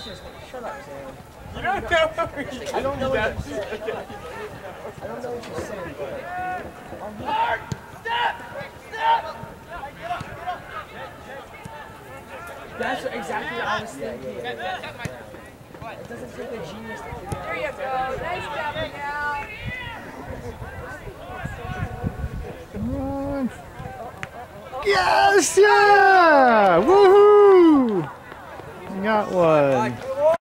just shut up, Sam. You don't know what I don't know what you're saying. I don't know what you're saying, but hard! Step! Step! That's exactly what I was thinking. It doesn't take a genius to figure out. There you go. Nice job, Miguel. Yes! Yeah! Woohoo! Got one.